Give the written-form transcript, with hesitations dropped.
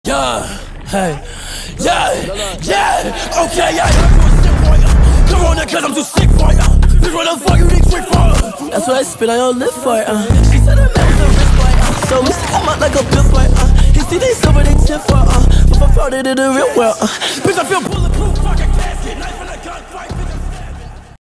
Yeah, hey, yeah, okay, yeah, come on, cause I'm too sick for ya. Bitch, what the fuck you think quick for? That's what I spit on your lip for, She said I'm at the wrist boy, So we stick come out like a pill boy, He see they silver, they tip for, But I'm proud in the real world, Bitch, I feel bulletproof.